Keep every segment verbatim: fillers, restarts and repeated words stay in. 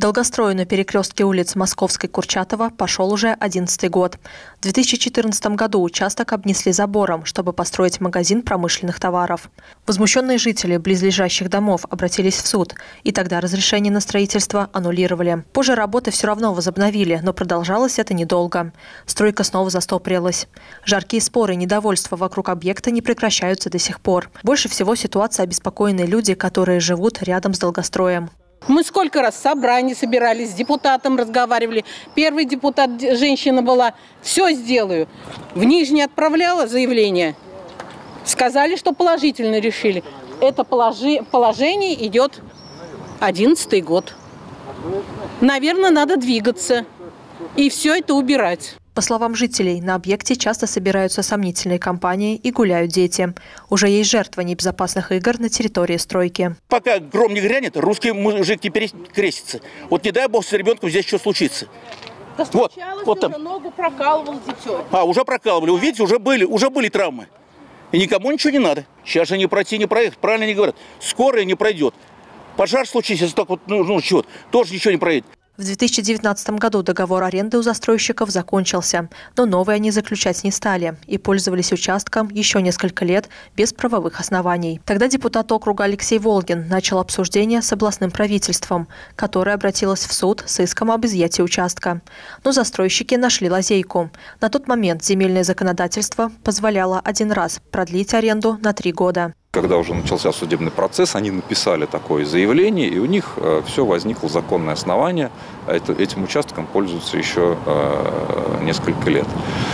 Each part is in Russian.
Долгострою на перекрестке улиц Московской и Курчатова пошел уже одиннадцатый год. В две тысячи четырнадцатом году участок обнесли забором, чтобы построить магазин промышленных товаров. Возмущенные жители близлежащих домов обратились в суд, и тогда разрешение на строительство аннулировали. Позже работы все равно возобновили, но продолжалось это недолго. Стройка снова застопорилась. Жаркие споры и недовольство вокруг объекта не прекращаются до сих пор. Больше всего ситуация обеспокоены люди, которые живут рядом с долгостроем. Мы сколько раз в собрании собирались, с депутатом разговаривали. Первый депутат, женщина была, все сделаю. В Нижний отправляла заявление. Сказали, что положительно решили. Это положи, положение идет одиннадцатый год. Наверное, надо двигаться и все это убирать. По словам жителей, на объекте часто собираются сомнительные компании и гуляют дети. Уже есть жертва небезопасных игр на территории стройки. Пока гром не грянет, русский мужик теперь крестится. Вот не дай бог с ребенком здесь что случится. Да вот, вот там. Уже ногу прокалывал дитё. А, уже прокалывали. Вы видите, уже были, уже были травмы. И никому ничего не надо. Сейчас же не пройти, не проехать. Правильно они говорят. Скорая не пройдет. Пожар случится, если так вот, ну, ну чего, тоже ничего не проедет. В две тысячи девятнадцатом году договор аренды у застройщиков закончился, но новый они заключать не стали и пользовались участком еще несколько лет без правовых оснований. Тогда депутат округа Алексей Волгин начал обсуждение с областным правительством, которое обратилось в суд с иском об изъятии участка. Но застройщики нашли лазейку. На тот момент земельное законодательство позволяло один раз продлить аренду на три года. Когда уже начался судебный процесс, они написали такое заявление, и у них э, все возникло законное основание. Это, этим участком пользуются еще э, несколько лет.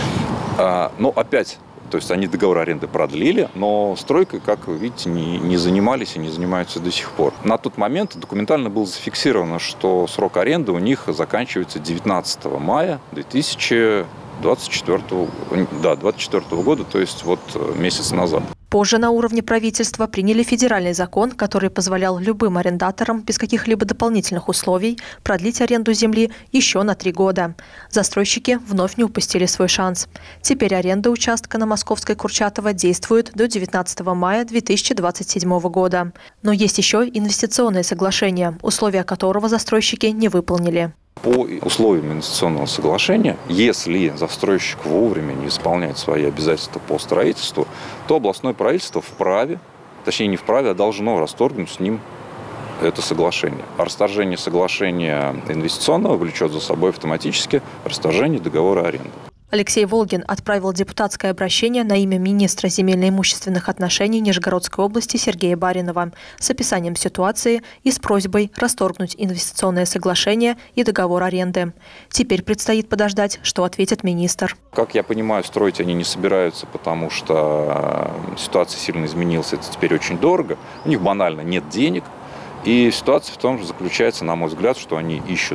А, но опять, то есть они договор аренды продлили, но стройкой, как вы видите, не, не занимались и не занимаются до сих пор. На тот момент документально было зафиксировано, что срок аренды у них заканчивается девятнадцатого мая две тысячи двадцать четвёртого, да, двадцать четвёртого года, то есть вот месяц назад. Позже на уровне правительства приняли федеральный закон, который позволял любым арендаторам без каких-либо дополнительных условий продлить аренду земли еще на три года. Застройщики вновь не упустили свой шанс. Теперь аренда участка на Московской Курчатова действует до девятнадцатого мая две тысячи двадцать седьмого года. Но есть еще инвестиционное соглашение, условия которого застройщики не выполнили. По условиям инвестиционного соглашения, если застройщик вовремя не исполняет свои обязательства по строительству, то областное правительство вправе, точнее не вправе, а должно расторгнуть с ним это соглашение. А расторжение соглашения инвестиционного влечет за собой автоматически расторжение договора аренды. Алексей Волгин отправил депутатское обращение на имя министра земельно-имущественных отношений Нижегородской области Сергея Баринова с описанием ситуации и с просьбой расторгнуть инвестиционное соглашение и договор аренды. Теперь предстоит подождать, что ответит министр. Как я понимаю, строить они не собираются, потому что ситуация сильно изменилась, это теперь очень дорого. У них банально нет денег. И ситуация в том же заключается, на мой взгляд, что они ищут,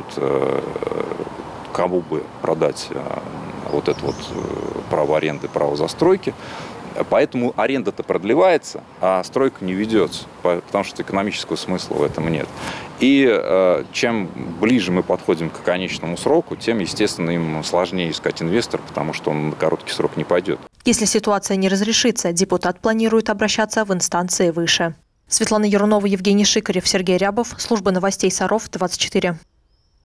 кому бы продать вот это вот право аренды, право застройки. Поэтому аренда-то продлевается, а стройка не ведется, потому что экономического смысла в этом нет. И э, чем ближе мы подходим к конечному сроку, тем, естественно, им сложнее искать инвестора, потому что он на короткий срок не пойдет. Если ситуация не разрешится, депутат планирует обращаться в инстанции выше. Светлана Ярунова, Евгений Шикарев, Сергей Рябов. Служба новостей Саров, двадцать четыре.